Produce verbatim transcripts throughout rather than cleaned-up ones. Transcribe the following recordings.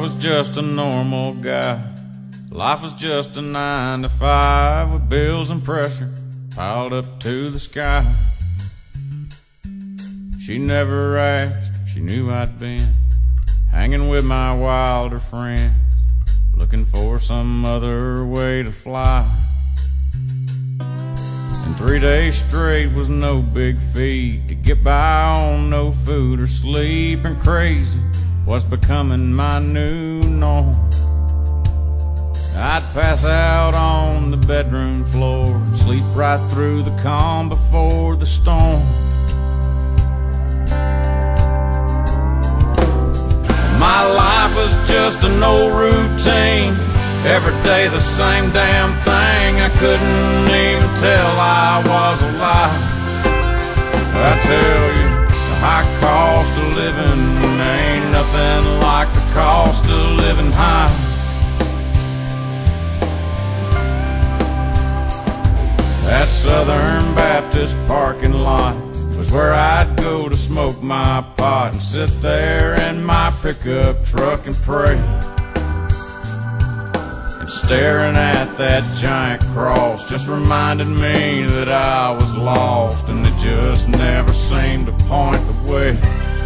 was just a normal guy. Life was just a nine to five with bills and pressure piled up to the sky. She never asked if she knew I'd been hanging with my wilder friends, looking for some other way to fly. And three days straight was no big feat to get by on no food or sleep, and crazy was becoming my new norm. I'd pass out on the bedroom floor, sleep right through the calm before the storm. My life was just an old routine, every day the same damn thing. I couldn't even tell I was alive. I tell you, the high cost of living ain't nothing like the cost of living high. That Southern Baptist parking lot was where I'd go to smoke my pot and sit there in my pickup truck and pray. And staring at that giant cross just reminded me that I was lost, and it just never seemed to point the way.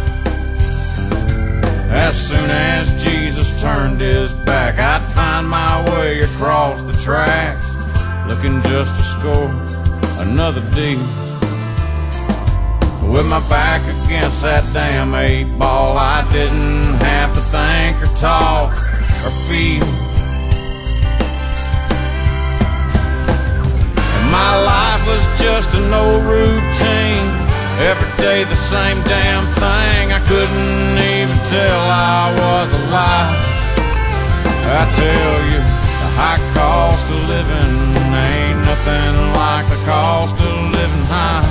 As soon as Jesus turned his back, I'd find my way across the tracks, looking just to score another deal. With my back against that damn eight ball, I didn't have to think or talk or feel. And my life was just an old routine, every day the same damn thing. I couldn't even tell I was alive. I tell you, the high cost of living ain't nothing like the cost of living high.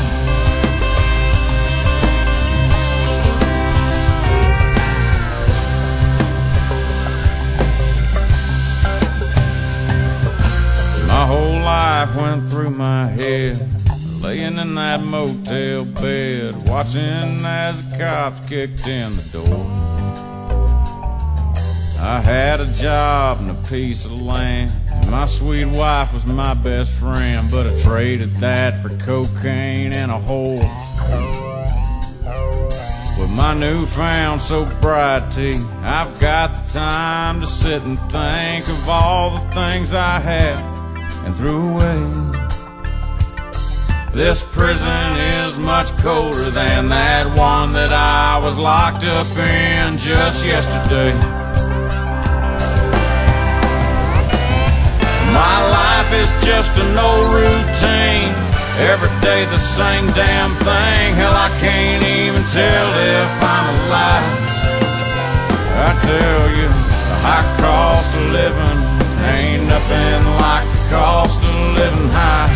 My whole life went through my head, laying in that motel bed, watching as the cops kicked in the door. I had a job and a piece of land, and my sweet wife was my best friend, but I traded that for cocaine and a hole. With my newfound sobriety, I've got the time to sit and think of all the things I had and threw away. This prison is much colder than that one that I was locked up in just yesterday. My life is just an old routine, every day the same damn thing. Hell, I can't even tell if I'm alive. I tell you, the high cost of living ain't nothing like the cost of living high.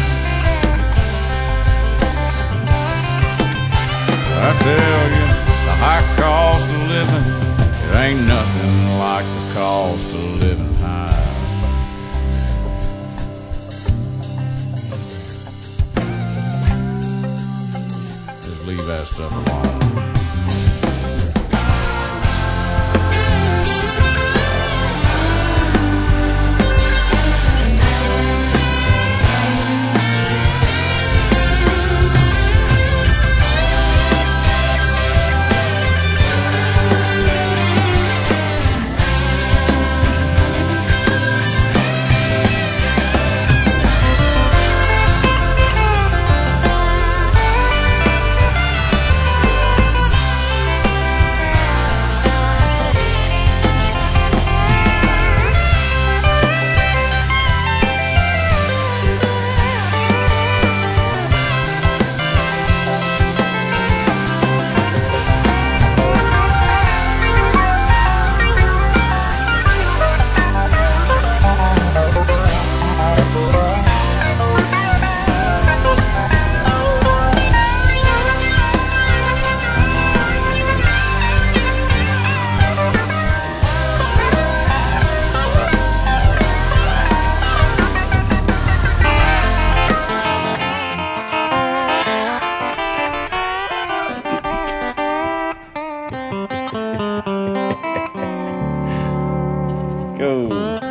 I tell you, the high cost of living, it ain't nothing like the cost of living high. Just leave that stuff alone. go.